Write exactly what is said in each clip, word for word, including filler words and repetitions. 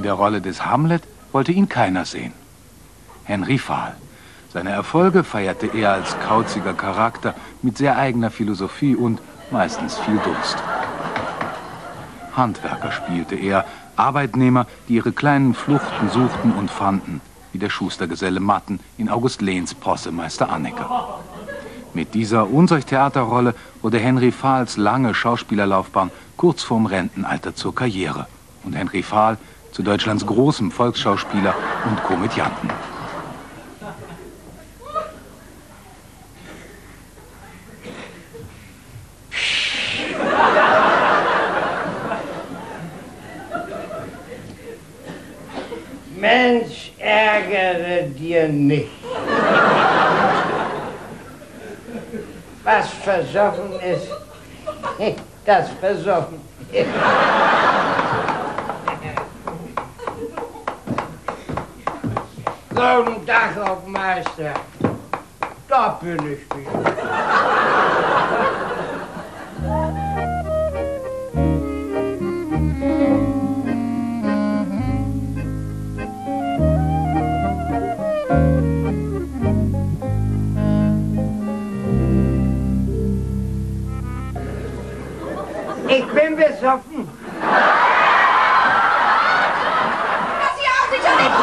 der Rolle des Hamlet wollte ihn keiner sehen. Henry Fahl. Seine Erfolge feierte er als kauziger Charakter mit sehr eigener Philosophie und meistens viel Durst. Handwerker spielte er, Arbeitnehmer, die ihre kleinen Fluchten suchten und fanden, wie der Schustergeselle Matten in August Lehns Possemeister Annecker. Mit dieser Unsorg-Theaterrolle wurde Henry Fahls lange Schauspielerlaufbahn kurz vorm Rentenalter zur Karriere und Henry Fahl zu Deutschlands großem Volksschauspieler und Komödianten. Mensch, ärgere dir nicht. Was versoffen ist, das versoffen ist. Guten Tag, Hofmeister. Da bin ich wieder. Ich bin besoffen. Das hier auch sicher nicht.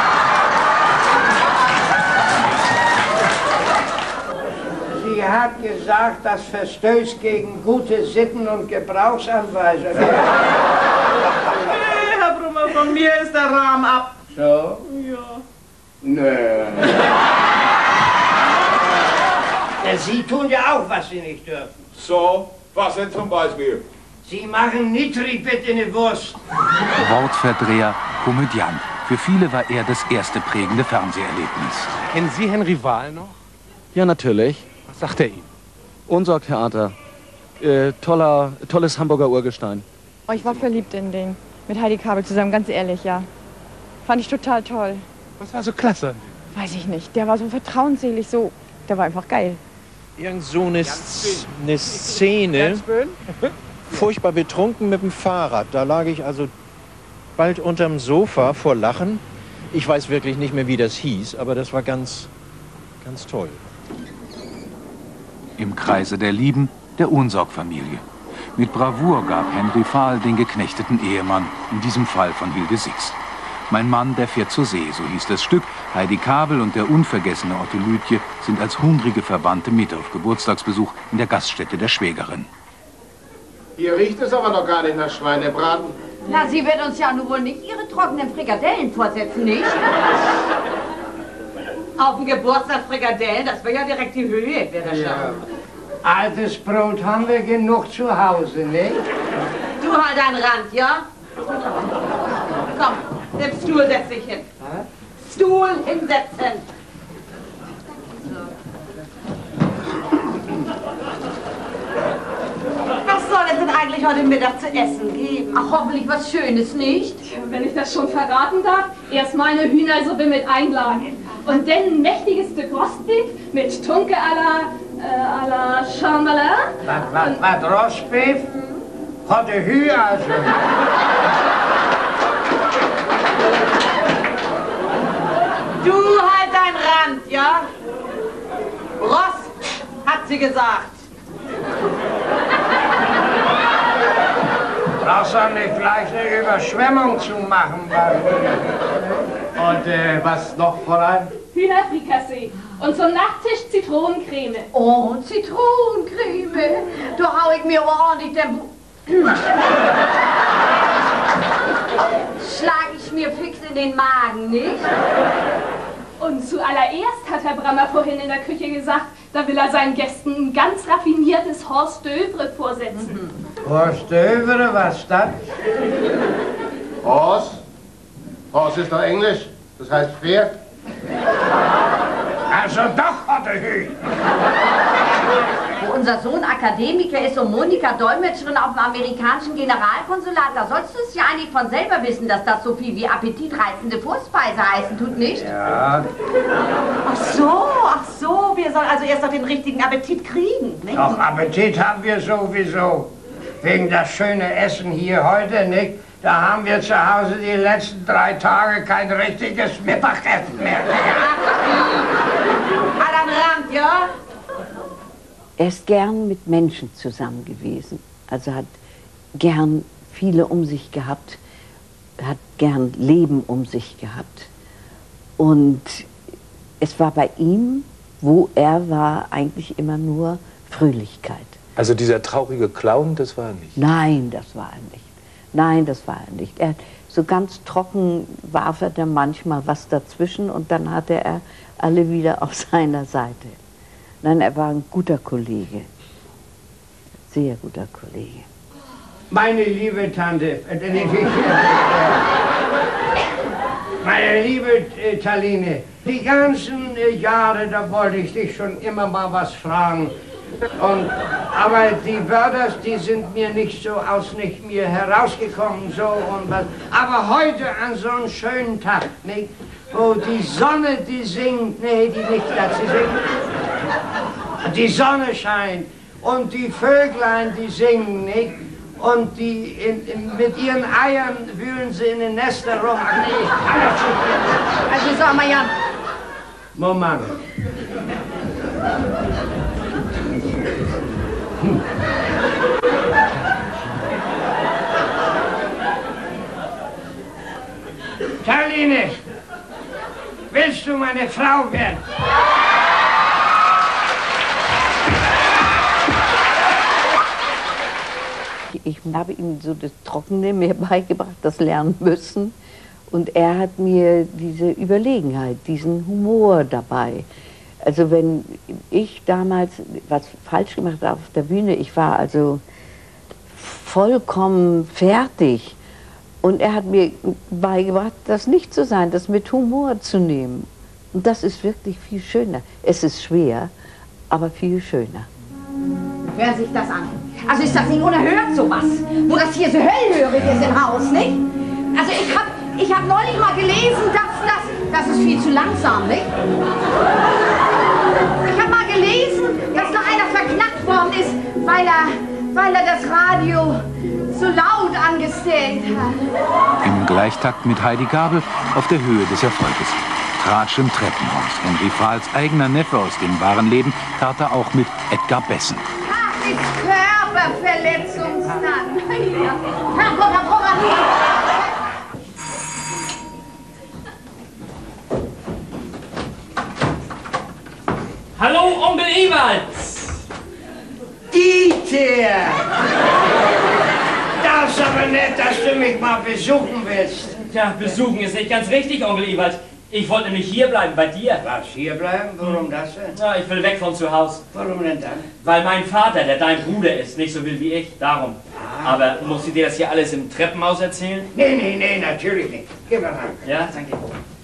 Sie hat gesagt, das verstößt gegen gute Sitten und Gebrauchsanweisungen. Nee, Herr Brummer, von mir ist der Rahmen ab. So? Ja. Nö. Ja, Sie tun ja auch, was Sie nicht dürfen. So, was denn zum Beispiel? Sie machen Nitribit in die Wurst. Wortverdreher, Komödiant. Für viele war er das erste prägende Fernseherlebnis. Kennen Sie Henry Fahl noch? Ja, natürlich. Was sagt er Ihnen? Unsorg-Theater. Äh, toller, tolles Hamburger Urgestein. Oh, ich war verliebt in den. Mit Heidi Kabel zusammen, ganz ehrlich, ja. Fand ich total toll. Was war so klasse? Weiß ich nicht. Der war so vertrauensselig, so. Der war einfach geil. Irgend so eine, Sz eine Szene, furchtbar betrunken mit dem Fahrrad. Da lag ich also bald unterm Sofa vor Lachen. Ich weiß wirklich nicht mehr, wie das hieß, aber das war ganz, ganz toll. Im Kreise der Lieben der Unsorg-Familie. Mit Bravour gab Henry Fahl den geknechteten Ehemann, in diesem Fall von Hilde Sixt. Mein Mann, der fährt zur See, so hieß das Stück. Heidi Kabel und der unvergessene Otto Lütje sind als hungrige Verwandte mit auf Geburtstagsbesuch in der Gaststätte der Schwägerin. Hier riecht es aber noch gar nicht nach Schweinebraten. Na, sie wird uns ja nun wohl nicht ihre trockenen Frikadellen vorsetzen, nicht? Auf dem Geburtstag Frikadellen, das wäre ja direkt die Höhe, wäre das Ja. schon. Altes Brot haben wir genug zu Hause, nicht? Du halt deinen Rand, ja? Komm, nimm Stuhl, setz dich hin. Stuhl hinsetzen. Was soll es denn eigentlich heute Mittag zu essen geben? Ach, hoffentlich was Schönes, nicht? Wenn ich das schon verraten darf, erst mal eine Hühnersuppe mit Einlagen. Und dann ein mächtiges Stück Rostbeef mit Tunke à la, äh, à la Chamberlain. Was, was, was, Rostbeef? Hatte Hü also. Du halt deinen Rand, ja? Rost, hat sie gesagt. Brauchst du nicht gleich eine Überschwemmung zu machen, Mann. Und äh, was noch, Fräulein? Hühnerfrikassee. Und zum Nachtisch Zitronencreme. Oh, Zitronencreme. Da hau ich mir aber ordentlich den Bu Schlag ich mir fix in den Magen, nicht? Und zuallererst hat Herr Brammer vorhin in der Küche gesagt, da will er seinen Gästen ein ganz raffiniertes Horst d'Oeuvre vorsetzen. Mhm. Horst d'Oeuvre, was ist das? Horse? Horse ist doch Englisch. Das heißt Pferd. Also doch, hatte Hü. Wo unser Sohn Akademiker ist und Monika Dolmetscherin auf dem amerikanischen Generalkonsulat, da sollst du es ja eigentlich von selber wissen, dass das so viel wie appetitreizende Vorspeise heißen tut, nicht? Ja. Ach so, ach so, wir sollen also erst noch den richtigen Appetit kriegen, nicht? Doch, Appetit haben wir sowieso. Wegen das schöne Essen hier heute, nicht? Da haben wir zu Hause die letzten drei Tage kein richtiges Mittagessen mehr gehabt. Alan Rand, ja? Er ist gern mit Menschen zusammen gewesen. Also hat gern viele um sich gehabt, hat gern Leben um sich gehabt. Und es war bei ihm, wo er war, eigentlich immer nur Fröhlichkeit. Also dieser traurige Clown, das war er nicht? Nein, das war er nicht. Nein, das war er nicht. Er, so ganz trocken warf er da manchmal was dazwischen und dann hatte er alle wieder auf seiner Seite. Nein, er war ein guter Kollege. Sehr guter Kollege. Meine liebe Tante, äh, meine liebe äh, Taline, die ganzen äh, Jahre, da wollte ich dich schon immer mal was fragen. Und, aber die Wörter, die sind mir nicht so aus nicht mir herausgekommen, so und was. Aber heute an so einem schönen Tag, nicht, wo die Sonne, die singt, nee, die nicht dazu singt, die Sonne scheint und die Vöglein, die singen, nicht, und die in, in, mit ihren Eiern wühlen sie in den Nester rum. Ach nee, Also sag mal, Jan. Moment. Hm. Taline, willst du meine Frau werden? Ich habe ihm so das Trockene mehr beigebracht, das lernen müssen. Und er hat mir diese Überlegenheit, diesen Humor dabei. Also wenn ich damals was falsch gemacht habe auf der Bühne, ich war also vollkommen fertig. Und er hat mir beigebracht, das nicht zu sein, das mit Humor zu nehmen. Und das ist wirklich viel schöner. Es ist schwer, aber viel schöner. Hören Sie sich das an. Also ist das nicht unerhört, sowas? Wo das hier so hellhörig ist im Haus, nicht? Also ich hab, ich hab neulich mal gelesen, dass das, das ist viel zu langsam, nicht? Ich hab mal gelesen, dass noch einer verknackt worden ist, weil er, weil er das Radio so laut angestellt hat. Im Gleichtakt mit Heidi Gabel auf der Höhe des Erfolges. Tratsch im Treppenhaus. Henry Fahls eigener Neffe aus dem wahren Leben tat er auch mit Edgar Bessen. Das ist Körperverletzungsland. Herr Gott, Herr Gott, Hallo, Onkel Ewald! Dieter! Das ist aber nett, dass du mich mal besuchen willst. Ja, besuchen ist nicht ganz richtig, Onkel Ewald. Ich wollte nämlich hier bleiben, bei dir. Was, hier bleiben? Warum das denn? Ja, ich will weg von zu Hause. Warum denn dann? Weil mein Vater, der dein Bruder ist, nicht so will wie ich, darum. Ah. Aber muss ich dir das hier alles im Treppenhaus erzählen? Nee, nee, nee, natürlich nicht. Geh mal rein. Ja, danke.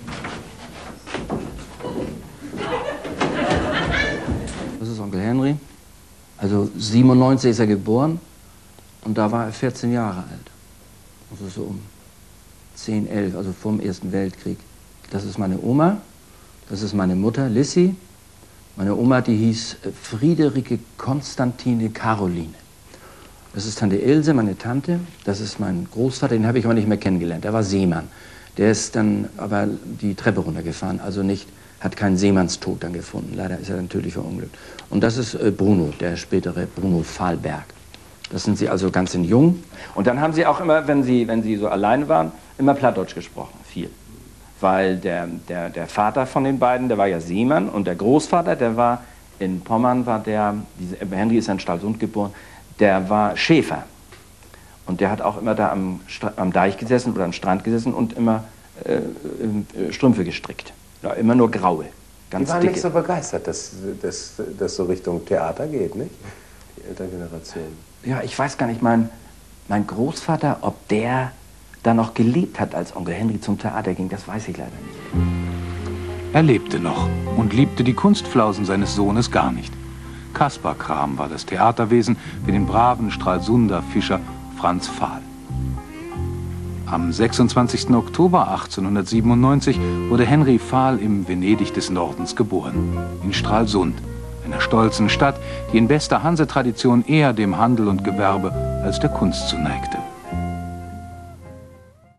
Das ist Onkel Henry. Also siebenundneunzig ist er geboren und da war er vierzehn Jahre alt. Also so um zehn, elf, also vor dem Ersten Weltkrieg. Das ist meine Oma, das ist meine Mutter, Lissy. Meine Oma, die hieß Friederike Konstantine Caroline. Das ist Tante Ilse, meine Tante. Das ist mein Großvater, den habe ich aber nicht mehr kennengelernt. Der war Seemann. Der ist dann aber die Treppe runtergefahren, also nicht, hat keinen Seemannstod dann gefunden. Leider ist er dann tödlich verunglückt. Und das ist äh, Bruno, der spätere Bruno Fahlberg. Das sind sie also ganz in jung. Und dann haben sie auch immer, wenn sie, wenn sie so alleine waren, immer Plattdeutsch gesprochen, viel. Weil der, der, der Vater von den beiden, der war ja Seemann und der Großvater, der war in Pommern, war der, diese, Henry ist in Stralsund geboren, der war Schäfer. Und der hat auch immer da am, am Deich gesessen oder am Strand gesessen und immer äh, äh, Strümpfe gestrickt. Ja, immer nur graue, ganz Die waren dicke. nicht so begeistert, dass das so Richtung Theater geht, nicht? Die Elterngeneration. Ja, ich weiß gar nicht, mein, mein Großvater, ob der da noch gelebt hat, als Onkel Henry zum Theater ging, das weiß ich leider nicht. Er lebte noch und liebte die Kunstflausen seines Sohnes gar nicht. Kasperkram war das Theaterwesen für den braven Stralsunder Fischer Franz Fahl. Am sechsundzwanzigsten Oktober achtzehnhundertsiebenundneunzig wurde Henry Fahl im Venedig des Nordens geboren, in Stralsund, einer stolzen Stadt, die in bester Hansetradition eher dem Handel und Gewerbe als der Kunst zuneigte.